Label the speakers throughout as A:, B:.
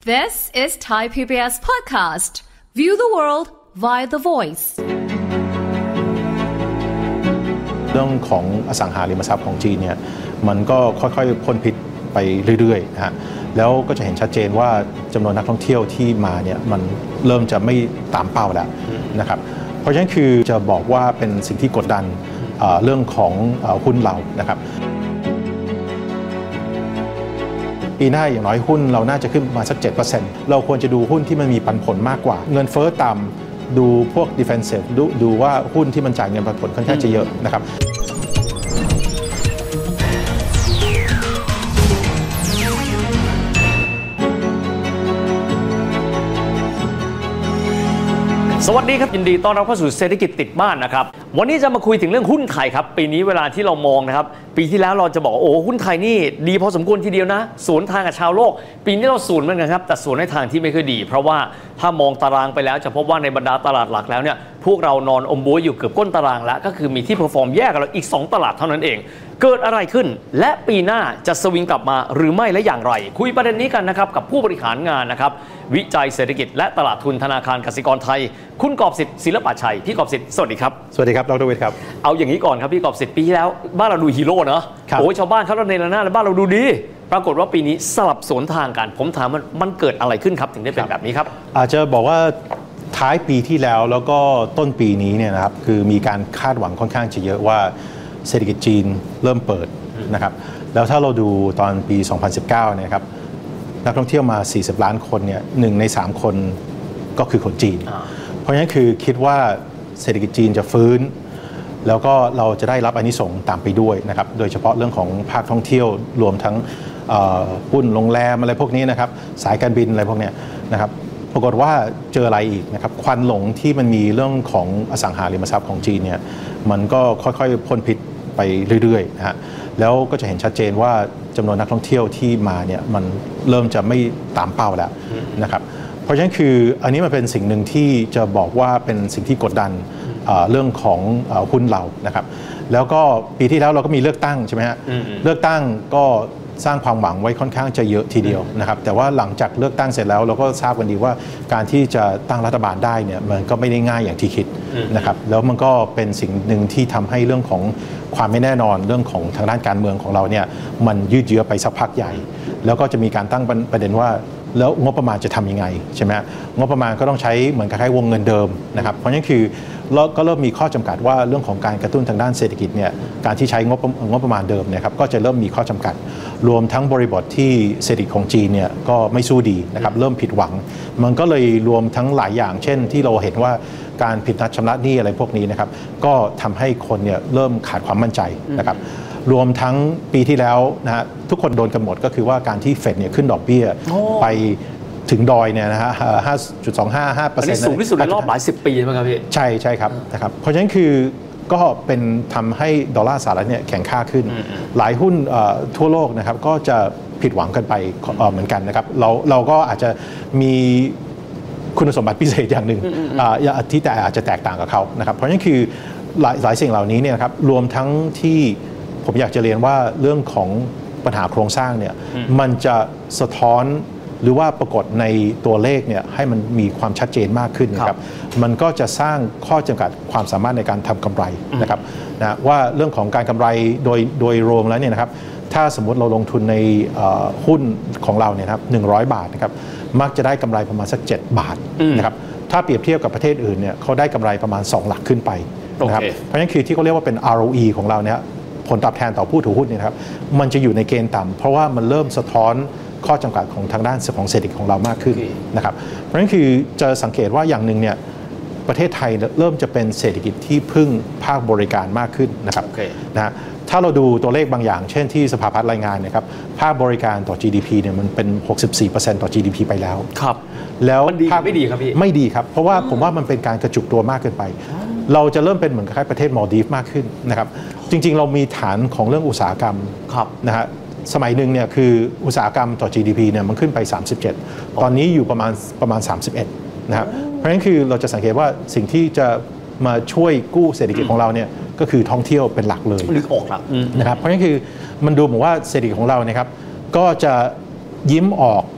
A: This is Thai PBS podcast. View the world via the voice.
B: เรื่องของอสังหาริมทรัพย์ของจีนเนี่ยมันก็ค่อยๆพ้นพิษไปเรื่อยๆนะฮะแล้วก็จะเห็นชัดเจนว่าจำนวนนักท่องเที่ยวที่มาเนี่ยมันเริ่มจะไม่ตามเป้าแล้วนะครับเพราะฉะนั้นคือจะบอกว่าเป็นสิ่งที่กดดันเรื่องของหุ้นเรานะครับปีหน้าอย่างน้อยหุ้นเราน่าจะขึ้นมาสัก 7% เราควรจะดูหุ้นที่มันมีปันผลมากกว่าเงินเฟ้อต่ำดูพวก defensive ดูว่าหุ้นที่มันจ่ายเงินปันผลค่อนข้างจะเยอะนะครับ
C: สวัสดีครับยินดีต้อนรับเข้าสู่เศรษฐกิจติดบ้านนะครับวันนี้จะมาคุยถึงเรื่องหุ้นไทยครับปีนี้เวลาที่เรามองนะครับปีที่แล้วเราจะบอกโอ้หุ้นไทยนี่ดีพอสมควรทีเดียวนะสวนทางกับชาวโลกปีนี้เราสวนเหมือนกันครับแต่สวนในทางที่ไม่ค่อยดีเพราะว่าถ้ามองตารางไปแล้วจะพบว่าในบรรดาตลาดหลักแล้วเนี่ยพวกเรานอนอมบ๊วยอยู่เกือบก้นตารางแล้วก็คือมีที่เพอร์ฟอร์มแย่กับเราอีก2ตลาดเท่านั้นเองเกิดอะไรขึ้นและปีหน้าจะสวิงกลับมาหรือไม่และอย่างไรคุยประเด็นนี้กันนะครับกับผู้บริหารงานนะครับวิจัยเศรษฐกิจและตลาดทุนธนาคารกสิกรไทยคุณกอบสิทธิ์ศิลปะชัยพี่กอบสิทธิ์สวัสดีครับ
B: สวัสดีครับดร.วิทย์ครับ
C: เอาอย่างนี้ก่อนครับพี่กอบสิทธิ์ปีที่แล้วบ้านเราดูฮีโร่เนอะโอ้ยชาวบ้านเขาในระนาดแล้วบ้านเราดูดีปรากฏว่าปีนี้สลับสวนทางกันผมถามมันเกิดอะไรขึ้นครับถึงได้เป็นแบบนี้ครับ
B: อาจจะบอกว่าท้ายปีที่แล้วก็ต้นปีนี้เนี่ยนะครับคือมีการคาดหวังค่อนข้างจะเยอะว่าเศรษฐกิจจีนเริ่มเปิดนะครับแล้วถ้าเราดูตอนปี 2019 เนี่ยครับนักท่องเที่ยวมา40ล้านคนเนี่ย1 ใน 3คนก็คือคนจีนเพราะฉะนั้นคือคิดว่าเศรษฐกิจจีนจะฟื้นแล้วก็เราจะได้รับอานิสงส์ตามไปด้วยนะครับโดยเฉพาะเรื่องของภาคท่องเที่ยวรวมทั้งหุ้นโรงแรมอะไรพวกนี้นะครับสายการบินอะไรพวกนี้นะครับปรากฏว่าเจออะไรอีกนะครับควันหลงที่มันมีเรื่องของอสังหาริมทรัพย์ของจีนเนี่ยมันก็ค่อยๆพ้นพิษไปเรื่อยๆนะฮะแล้วก็จะเห็นชัดเจนว่าจำนวนนักท่องเที่ยวที่มาเนี่ยมันเริ่มจะไม่ตามเป้าแล้วนะครับเพราะฉะนั้นคืออันนี้มันเป็นสิ่งหนึ่งที่จะบอกว่าเป็นสิ่งที่กดดันเรื่องของหุ้นเรานะครับแล้วก็ปีที่แล้วเราก็มีเลือกตั้งใช่ไหมฮะเลือกตั้งก็สร้างความหวังไว้ค่อนข้างจะเยอะทีเดียวนะครับแต่ว่าหลังจากเลือกตั้งเสร็จแล้วเราก็ทราบกันดีว่าการที่จะตั้งรัฐบาลได้เนี่ยมันก็ไม่ได้ง่ายอย่างที่คิดนะครับแล้วมันก็เป็นสิ่งหนึ่งที่ทำให้เรื่องของความไม่แน่นอนเรื่องของทางด้านการเมืองของเราเนี่ยมันยืดเยื้อไปสักพักใหญ่แล้วก็จะมีการตั้งประเด็นว่าแล้วงบประมาณจะทำยังไงใช่ไหมงบประมาณก็ต้องใช้เหมือนกับวงเงินเดิมนะครับเพราะฉะนั้นคือก็เริ่มมีข้อจำกัดว่าเรื่องของการกระตุ้นทางด้านเศรษฐกิจเนี่ยการที่ใช้งบประมาณเดิมเนี่ยครับก็จะเริ่มมีข้อจำกัดรวมทั้งบริบทที่เศรษฐกิจของจีนเนี่ยก็ไม่สู้ดีนะครับเริ่มผิดหวังมันก็เลยรวมทั้งหลายอย่างเช่นที่เราเห็นว่าการผิดนัดชำระหนี้อะไรพวกนี้นะครับก็ทำให้คนเนี่ยเริ่มขาดความมั่นใจนะครับรวมทั้งปีที่แล้วนะฮะทุกคนโดนกันหมดก็คือว่าการที่เฟดเนี่ยขึ้นดอกเบี้ยไปถึงดอยเนี่ยนะฮะ 5.25-5%
C: อันนี้สูงที่สุดในรอบหลาย10 ปีใช่ไหมครับพี่
B: ใช่ครับนะครับเพราะฉะนั้นคือก็เป็นทำให้ดอลลาร์สหรัฐเนี่ยแข็งค่าขึ้นหลายหุ้นทั่วโลกนะครับก็จะผิดหวังกันไปเหมือนกันนะครับเราก็อาจจะมีคุณสมบัติพิเศษอย่างหนึ่งที่แต่อาจจะแตกต่างกับเขานะครับเพราะฉะนั้นคือหลายสิ่งเหล่านี้เนี่ยครับรวมทั้งที่ผมอยากจะเรียนว่าเรื่องของปัญหาโครงสร้างเนี่ยมันจะสะท้อนหรือว่าปรากฏในตัวเลขเนี่ยให้มันมีความชัดเจนมากขึ้นนะครับมันก็จะสร้างข้อจำกัดความสามารถในการทำกำไรนะครับนะว่าเรื่องของการกำไรโดยรวมแล้วเนี่ยนะครับถ้าสมมติเราลงทุนในหุ้นของเราเนี่ยครับ100 บาทนะครับมักจะได้กำไรประมาณสัก7 บาทนะครับถ้าเปรียบเทียบกับประเทศอื่นเนี่ยเขาได้กำไรประมาณ2 หลักขึ้นไปนะครับเพราะฉะนั้นคือที่เขาเรียกว่าเป็น ROE ของเราเนี่ยผลตอบแทนต่อผู้ถือหุ้นเนี่ยครับมันจะอยู่ในเกณฑ์ต่ำเพราะว่ามันเริ่มสะท้อนข้อจำกัดของทางด้านของเศรษฐกิจของเรามากขึ้นนะครับเพราะฉะนั้นคือจะสังเกตว่าอย่างหนึ่งเนี่ยประเทศไทยเริ่มจะเป็นเศรษฐกิจที่พึ่งภาคบริการมากขึ้นนะครับนะถ้าเราดูตัวเลขบางอย่างเช่นที่สภาพัฒน์รายงานนะครับภาคบริการต่อ GDP เนี่ยมันเป็น 64% ต่อ GDP ไปแล้ว
C: ครับ
B: แล้ว
C: ภาคไม่ดีครับพี่
B: ไม่ดีครับเพราะว่าผมว่ามันเป็นการกระจุกตัวมากเกินไปเราจะเริ่มเป็นเหมือนคล้ายประเทศมอลดีฟมากขึ้นนะครับจริงๆเรามีฐานของเรื่องอุตสาหกรรมนะฮะสมัยหนึ่งเนี่ยคืออุตสาหกรรมต่อ GDP เนี่ยมันขึ้นไป37ตอนนี้อยู่ประมาณ31นะครับเพราะฉะนั้นคือเราจะสังเกตว่าสิ่งที่จะมาช่วยกู้เศรษฐกิจของเราเนี่ยก็คือท่องเที่ยวเป็นหลักเลย
C: นึกออกครับ
B: นะครับเพราะฉะนั้นคือมันดูเหมือนว่าเศรษฐกิจของเราเนี่ยครับก็จะยิ้มออก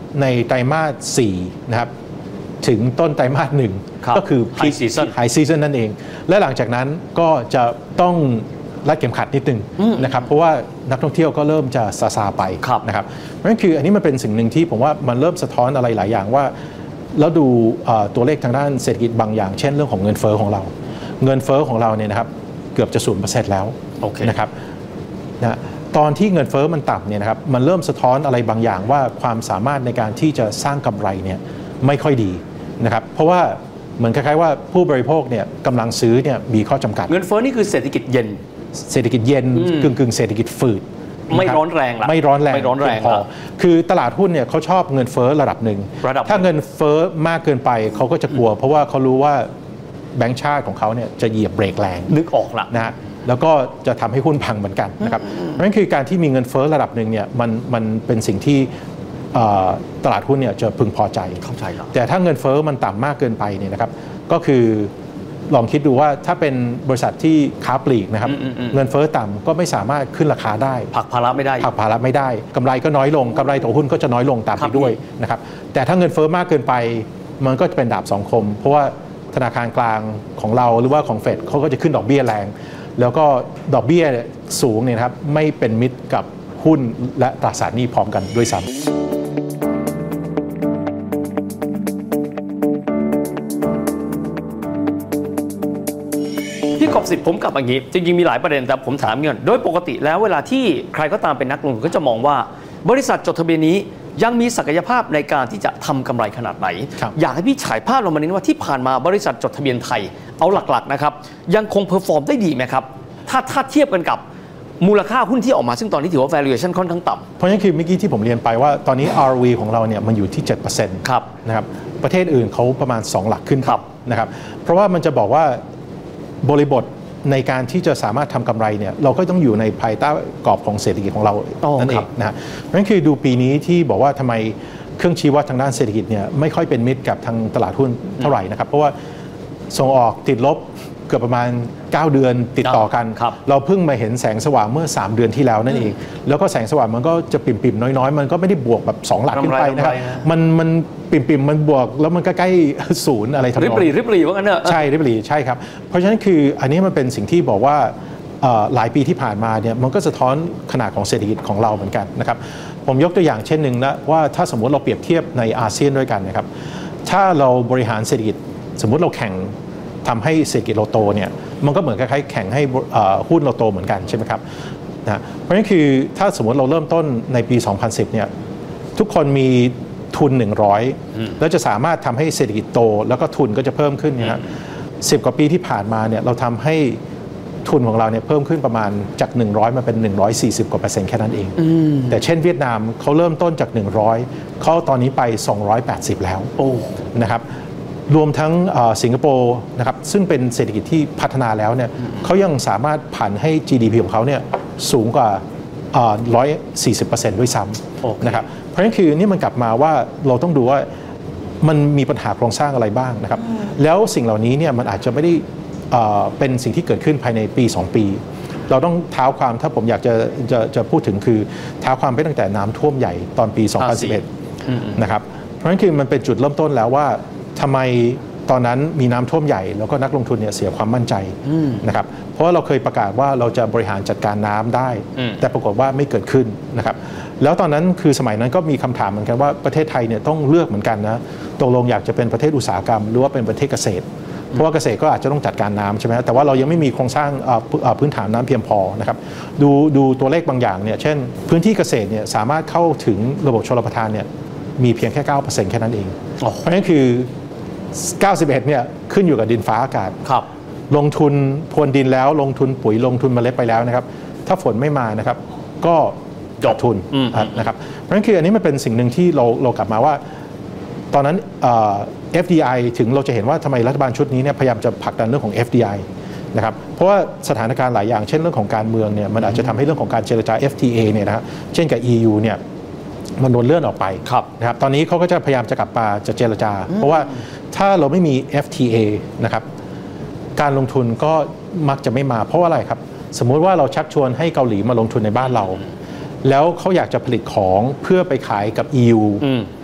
B: ในไตรมาส4นะครับถึงต้นไตรมาส1ก็คือ High Season นั่นเองและหลังจากนั้นก็จะต้องรัดเข็มขัดนิดนึงนะครับเพราะว่านักท่องเที่ยวก็เริ่มจะซาไปนะครับเพราะฉะนั้นคืออันนี้มันเป็นสิ่งหนึ่งที่ผมว่ามันเริ่มสะท้อนอะไรหลายอย่างว่าแล้วดูตัวเลขทางด้านเศรษฐกิจบางอย่างเช่นเรื่องของเงินเฟ้อของเราเงินเฟ้อของเราเนี่ยนะครับเกือบจะ 0% แล้วนะครับนะตอนที่เงินเฟ้อมันต่ำเนี่ยนะครับมันเริ่มสะท้อนอะไรบางอย่างว่าความสามารถในการที่จะสร้างกำไรเนี่ยไม่ค่อยดีนะครับเพราะว่าเหมือนคล้ายๆว่าผู้บริโภคเนี่ยกำลังซื้อเนี่ยมีข้อจำกัด
C: เงินเฟ้อนี่คือเศรษฐกิจเย็นกึ่งเศรษฐกิจฝืด
B: ไม่ร้อนแรง
C: ไม่ร้อนแรง
B: พอคือตลาดหุ้นเนี่ยเขาชอบเงินเฟ้อระดับหนึ่งถ้าเงินเฟ้อมากเกินไปเขาก็จะกลัวเพราะว่าเขารู้ว่าแบงก์ชาติของเขาเนี่ยจะเหยียบเบรกแรง
C: นึกออกละ
B: นะฮะแล้วก็จะทำให้หุ้นพังเหมือนกันนะครับเพราะฉะนั้นคือการที่มีเงินเฟ้อระดับหนึ่งเนี่ยมันเป็นสิ่งที่ตลาดหุ้นเนี่ยจะพึงพอใจแต่ถ้าเงินเฟ้อมันต่ำมากเกินไปเนี่ยนะครับก็คือลองคิดดูว่าถ้าเป็นบริษัทที่ค้าปลีกนะครับเงินเฟ้อต่ำก็ไม่สามารถขึ้นราคาได้
C: ผลักภาระไม่ได้
B: กำไรก็น้อยลงกำไรต่อหุ้นก็จะน้อยลงตามไปด้วยนะครับแต่ถ้าเงินเฟ้อมากเกินไปมันก็จะเป็นดาบสองคมเพราะว่าธนาคารกลางของเราหรือว่าของเฟดเขาก็จะขึ้นดอกเบี้ยแรงแล้วก็ดอกเบี้ยสูงเนี่ยครับไม่เป็นมิตรกับหุ้นและตราสารหนี้พร้อมกันด้วยซ้ำ
C: ที่ขอบ10ผมกลับอย่างนี้จริงๆมีหลายประเด็นแต่ผมถามเงี้ยโดยปกติแล้วเวลาที่ใครก็ตามเป็นนักลงทุนก็จะมองว่าบริษัทจดทะเบียนนี้ยังมีศักยภาพในการที่จะทำกำไรขนาดไหนอยากให้พี่ฉายภาพลงมานิดว่าที่ผ่านมาบริษัทจดทะเบียนไทยเอาหลักๆนะครับยังคงเพอร์ฟอร์มได้ดีไหมครับถ้าเทียบกันกับมูลค่าหุ้นที่ออกมาซึ่งตอนนี้ถือว่า valuation ค่อนข้างต่ำ
B: เพราะฉะนั้นคือเมื่อกี้ที่ผมเรียนไปว่าตอนนี้ ROE ของเราเนี่ยมันอยู่ที่ 7% นะครับประเทศอื่นเขาประมาณ2หลักขึ้นนะครับเพราะว่ามันจะบอกว่าบริบทในการที่จะสามารถทำกำไรเนี่ยเราก็ต้องอยู่ในภายใต้กรอบของเศรษฐกิจของเรานั่นเองนะเพราะฉะนั้นคือดูปีนี้ที่บอกว่าทำไมเครื่องชี้วัดทางด้านเศรษฐกิจเนี่ยไม่ค่อยเป็นมิตรกับทางตลาดหุ้นเท่าไหร่นะครับเพราะว่าส่งออกติดลบเกือบประมาณ9เดือนติดต่อกันเราเพิ่งมาเห็นแสงสว่างเมื่อ3เดือนที่แล้วนั่นเองแล้วก็แสงสว่างมันก็จะปิ่มๆน้อยๆมันก็ไม่ได้บวกแบบ2หลักขึ้นไปนะครับมันปิ่มๆมันบวกแล้วมันก็ใกล้ศูนย์อะไรทั้งหมด
C: ริบหรี่ว่างั้นเนอะ
B: ใช่ริบหรี่ใช่ครับเพราะฉะนั้นคืออันนี้มันเป็นสิ่งที่บอกว่าหลายปีที่ผ่านมาเนี่ยมันก็สะท้อนขนาดของเศรษฐกิจของเราเหมือนกันนะครับผมยกตัวอย่างเช่นหนึ่งนะว่าถ้าสมมติเราเปรียบเทียบในอาเซียนด้วยกันนะครับถ้าเราบริหารเศรษฐกิจสมมติเราแข่งทำให้เศรษฐกิจเราโตเนี่ยมันก็เหมือนคล้ายๆแข่งให้หุ้นเราโตเหมือนกันใช่ไหมครับนะเพราะฉะนั้นคือถ้าสมมติเราเริ่มต้นในปี 2010 เนี่ยทุกคนมีทุน100แล้วจะสามารถทำให้เศรษฐกิจโตแล้วก็ทุนก็จะเพิ่มขึ้นนะครับ10 กว่าปีที่ผ่านมาเนี่ยเราทำให้ทุนของเราเนี่ยเพิ่มขึ้นประมาณจาก100มาเป็น140กว่า%แค่นั้นเองแต่เช่นเวียดนามเขาเริ่มต้นจาก100เขาตอนนี้ไป280แล้วนะครับรวมทั้งสิงคโปร์นะครับซึ่งเป็นเศรษฐกิจที่พัฒนาแล้วเนี่ยเขายังสามารถผันให้ GDP ของเขาเนี่ยสูงกว่า140% ด้วยซ้ำนะครับเพราะฉะนั้นคือนี่มันกลับมาว่าเราต้องดูว่ามันมีปัญหาโครงสร้างอะไรบ้างนะครับแล้วสิ่งเหล่านี้เนี่ยมันอาจจะไม่ได้เป็นสิ่งที่เกิดขึ้นภายในปี2ปีเราต้องเท้าความถ้าผมอยากจะพูดถึงคือเท้าความไปตั้งแต่น้ำท่วมใหญ่ตอนปี 2011 นะครับเพราะฉะนั้นคือมันเป็นจุดเริ่มต้นแล้วว่าทำไมตอนนั้นมีน้ำท่วมใหญ่แล้วก็นักลงทุนเนี่ยเสียความมั่นใจนะครับเพราะว่าเราเคยประกาศว่าเราจะบริหารจัดการน้ำได้แต่ปรากฏว่าไม่เกิดขึ้นนะครับแล้วตอนนั้นคือสมัยนั้นก็มีคำถามเหมือนกันว่าประเทศไทยเนี่ยต้องเลือกเหมือนกันนะตกลงอยากจะเป็นประเทศอุตสาหกรรมหรือว่าเป็นประเทศเกษตรเพราะว่าเกษตรก็อาจจะต้องจัดการน้ำใช่ไหมแต่ว่าเรายังไม่มีโครงสร้างพื้นฐานน้ำเพียงพอนะครับดูตัวเลขบางอย่างเนี่ยเช่นพื้นที่เกษตรเนี่ยสามารถเข้าถึงระบบชลประทานเนี่ยมีเพียงแค่ 9% แค่นั้นเองเพราะฉะนั้นคือ91เนี่ยขึ้นอยู่กับดินฟ้าอากาศลงทุนพรวนดินแล้วลงทุนปุ๋ยลงทุนเมล็ดไปแล้วนะครับถ้าฝนไม่มานะครับก็ขาดทุนนะครับเพราะฉะนั้นคืออันนี้มันเป็นสิ่งหนึ่งที่เรากลับมาว่าตอนนั้นFDI ถึงเราจะเห็นว่าทำไมรัฐบาลชุดนี้เนี่ยพยายามจะผลักดันเรื่องของ FDI นะครับเพราะว่าสถานการณ์หลายอย่างเช่นเรื่องของการเมืองเนี่ยมันอาจจะทำให้เรื่องของการเจรจา FTA เนี่ยนะเช่นกับ EU เนี่ยมันโดนเลื่อนออกไปนะครับตอนนี้เขาก็จะพยายามจะกลับมาจะเจรจาเพราะว่าถ้าเราไม่มี FTA นะครับการลงทุนก็มักจะไม่มาเพราะว่าอะไรครับสมมุติว่าเราชักชวนให้เกาหลีมาลงทุนในบ้านเราแล้วเขาอยากจะผลิตของเพื่อไปขายกับ EU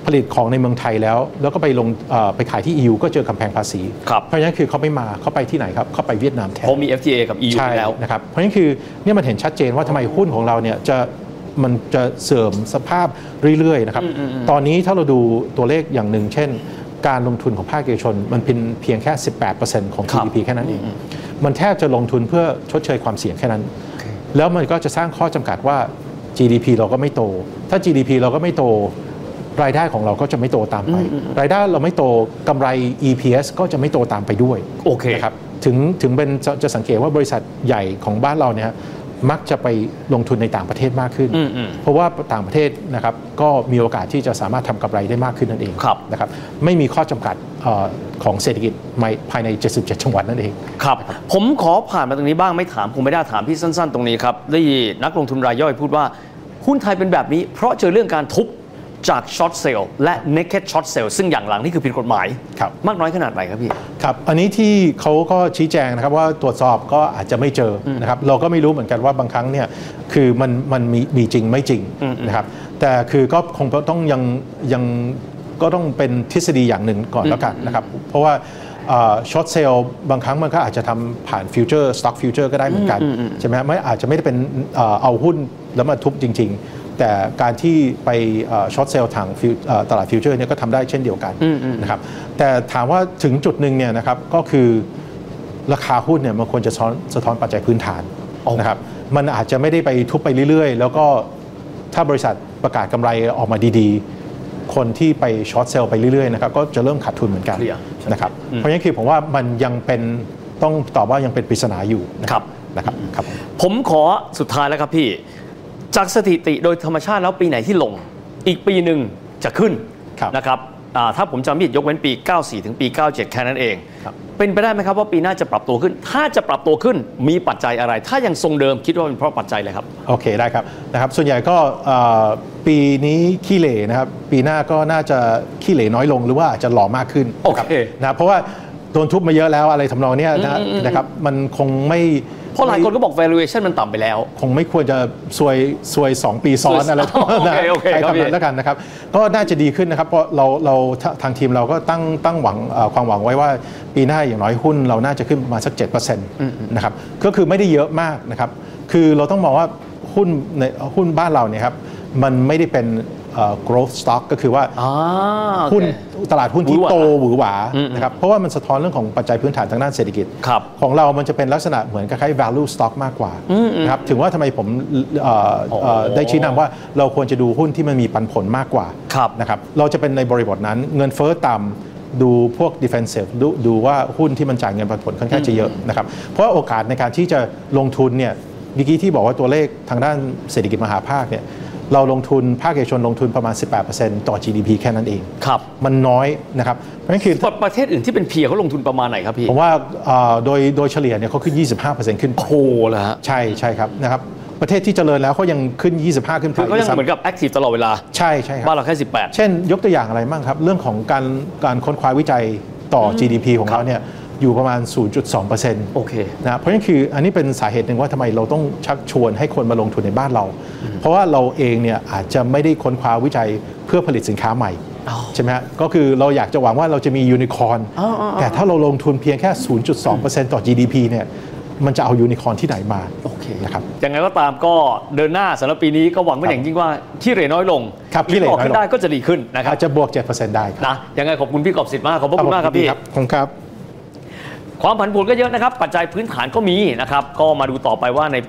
B: ผลิตของในเมืองไทยแล้วก็ไปขายที่ EU ก็เจอกำแพงภาษีเพราะฉะนั้นคือเขาไม่มาเขาไปที่ไหไหนครับเข้าไปเวียดนามแทน
C: เพราะมี FTA กับ EU แล้ว
B: นะครับเพราะฉะนั้นคือเนี่ยมันเห็นชัดเจนว่าทำไมหุ้นของเราเนี่ยมันจะเสื่อมสภาพเรื่อยๆนะครับตอนนี้ถ้าเราดูตัวเลขอย่างหนึ่งเช่นการลงทุนของภาคเอกชนมันเป็นเพียงแค่ 18% ของ GDP แค่นั้นเองมันแทบจะลงทุนเพื่อชดเชยความเสี่ยงแค่นั้นแล้วมันก็จะสร้างข้อจำกัดว่า GDP เราก็ไม่โตถ้า GDP เราก็ไม่โตรายได้ของเราก็จะไม่โตตามไปรายได้เราไม่โตกำไร EPS ก็จะไม่โตตามไปด้วย
C: โอเค
B: ครับถึงเป็นจะสังเกตว่าบริษัทใหญ่ของบ้านเราเนี่ยมักจะไปลงทุนในต่างประเทศมากขึ้นเพราะว่าต่างประเทศนะครับก็มีโอกาสที่จะสามารถทำกำไรได้มากขึ้นนั่นเองนะครับไม่มีข้อจำกัดของเศรษฐกิจภายใน77จังหวัดนั่นเอง
C: ครับผมขอผ่านมาตรงนี้บ้างไม่ถามผมไม่ได้ถามพี่สั้นๆตรงนี้ครับได้นักลงทุนรายย่อยพูดว่าหุ้นไทยเป็นแบบนี้เพราะเจอเรื่องการทุบจากช็อตเซลล์และ naked short sale ซึ่งอย่างหลังนี่คือผิดกฎหมายมากน้อยขนาดไหนครับพี่
B: ครับอันนี้ที่เขาก็ชี้แจงนะครับว่าตรวจสอบก็อาจจะไม่เจอนะครับเราก็ไม่รู้เหมือนกันว่าบางครั้งเนี่ยคือมันมีจริงไม่จริงนะครับแต่คือก็คงต้องยังก็ต้องเป็นทฤษฎีอย่างหนึ่งก่อนแล้วกันนะครับเพราะว่าช็อตเซลล์บางครั้งมันก็อาจจะทำผ่านฟิวเจอร์สต็อกฟิวเจอร์ก็ได้เหมือนกันใช่ไหมไม่อาจจะไม่ได้เป็นเอาหุ้นแล้วมาทุบจริงๆแต่การที่ไปช็อตเซลล์ทางตลาดฟิวเจอร์เนี่ยก็ทำได้เช่นเดียวกันนะครับแต่ถามว่าถึงจุดหนึ่งเนี่ยนะครับก็คือราคาหุ้นเนี่ยมันควรจะสะท้อนปัจจัยพื้นฐานนะครับมันอาจจะไม่ได้ไปทุบไปเรื่อยๆแล้วก็ถ้าบริษัทประกาศกำไรออกมาดีๆคนที่ไปช็อตเซลล์ไปเรื่อยๆนะครับก็จะเริ่มขาดทุนเหมือนกันนะครับเพราะฉะนั้นคือผมว่ามันยังเป็นต้องตอบว่ายังเป็นปริศนาอยู่นะครับ
C: ผมขอสุดท้ายแล้วครับพี่จากสถิติโดยธรรมชาติแล้วปีไหนที่ลงอีกปีหนึ่งจะขึ้นนะครับถ้าผมจำไม่ผิดยกเว้นปี 94 ถึงปี 97 แค่นั้นเองเป็นไปได้ไหมครับว่าปีหน้าจะปรับตัวขึ้นถ้าจะปรับตัวขึ้นมีปัจจัยอะไรถ้ายังทรงเดิมคิดว่าเป็นเพราะปัจจัยอะไรครับ
B: โอเคได้ครับนะครับส่วนใหญ่ก็ปีนี้ขี้เหร่นะครับปีหน้าก็น่าจะขี้เหร่น้อยลงหรือว่าอาจจะหล่อมากขึ้นนะเพราะว่าโดนทุบมาเยอะแล้วอะไรทำนองนี้นะครับมันคงไม่
C: เพราะหลายคนก็บอก valuation มันต่ำไปแล้ว
B: คงไม่ควรจะซวย2 ปีซ้อนอะไรใช้คำนั้นแล้วกันนะครับก็น่าจะดีขึ้นนะครับเพราะเราทางทีมเราก็ตั้งหวังความหวังไว้ว่าปีหน้าอย่างน้อยหุ้นเราน่าจะขึ้นประมาณสัก 7% นะครับก็คือไม่ได้เยอะมากนะครับคือเราต้องมองว่าหุ้นบ้านเราเนี่ยครับมันไม่ได้เป็นgrowth stock ก็คือว่าหุ้นตลาดหุ้นที่โตหวือหวานะครับเพราะว่ามันสะท้อนเรื่องของปัจจัยพื้นฐานทางด้านเศรษฐกิจของเรามันจะเป็นลักษณะเหมือนกับคล้าย value stock มากกว่านะครับถึงว่าทำไมผมได้ชี้นำว่าเราควรจะดูหุ้นที่มันมีปันผลมากกว่านะครับเราจะเป็นในบริบทนั้นเงินเฟ้อต่ำดูพวก defensive ดูว่าหุ้นที่มันจ่ายเงินปันผลค่อนข้างจะเยอะนะครับเพราะโอกาสในการที่จะลงทุนเนี่ยเมื่อกี้ที่บอกว่าตัวเลขทางด้านเศรษฐกิจมหาภาคเนี่ยเราลงทุนภาคเอกชนลงทุนประมาณ 18% ต่อ GDP แค่นั้นเองมันน้อยนะครับเพราะฉะนั้นคือ
C: ประเทศอื่นที่เป็นเพียร์เขาลงทุนประมาณไหนครับพี่
B: ผมว่าโดยเฉลี่ยเนี่ยเขาขึ้น 25% ขึ้น
C: โอ้โหเหรอฮะ
B: ใช่ครับนะครับประเทศที่เจริญแล้วเขายังขึ้น25ขึ้นไป
C: ก็ยังเหมือนกับ active ตลอดเวลา
B: ใช่ครับ
C: บ้านเราแค่18
B: เช่นยกตัวอย่างอะไรบ้างครับเรื่องของการค้นคว้าวิจัยต่อ GDP ของเราเนี่ยอยู่ประมาณ 0.2%
C: โอเค
B: นะเพราะฉะนั้นคืออันนี้เป็นสาเหตุหนึ่งว่าทำไมเราต้องชักชวนให้คนมาลงทุนในบ้านเราเพราะว่าเราเองเนี่ยอาจจะไม่ได้ค้นคว้าวิจัยเพื่อผลิตสินค้าใหม่ใช่ไหมฮะก็คือเราอยากจะหวังว่าเราจะมียูนิคอร์นแต่ถ้าเราลงทุนเพียงแค่ 0.2% ต่อ GDP เนี่ยมันจะเอายูนิคอร์นที่ไหนมา
C: โอเค
B: นะครับ
C: ยังไงก็ตามก็เดินหน้าสำหรับปีนี้ก็หวังเป็นอย่างยิ่งว่าที่เหร่น้อยลง
B: ที่เหร่น้อยลง
C: ขึ้นได้ก็จะดีขึ้นนะครับ
B: อาจจะบวก 7% ได้
C: นะยังไงขอบคุณพี่กอบสิทธิ์มากขอบคุณมากครับพี่
B: ขอบคุณครับ
C: ความผันผวนก็เยอะนะครับปัจจัยพื้นฐานก็มีนะครับก็มาดูต่อไปว่าในปี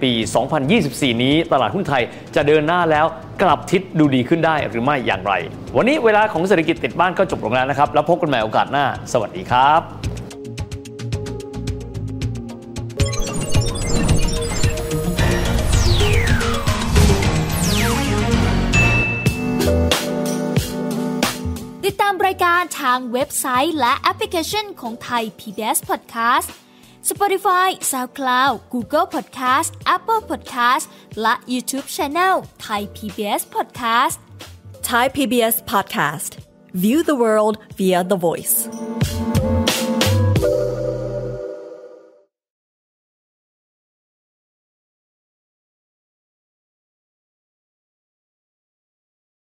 C: 2024 นี้ตลาดหุ้นไทยจะเดินหน้าแล้วกลับทิศดูดีขึ้นได้หรือไม่อย่างไรวันนี้เวลาของเศรษฐกิจติดบ้านก็จบลงแล้วนะครับแล้วพบกันใหม่โอกาสหน้าสวัสดีครับ
A: ติดตามรายการทางเว็บไซต์และแอปพลิเคชันของไทย PBS Podcast Spotify SoundCloud Google Podcast Apple Podcast และ YouTube Channel Thai PBS Podcast
D: Thai PBS Podcast View the world via the voice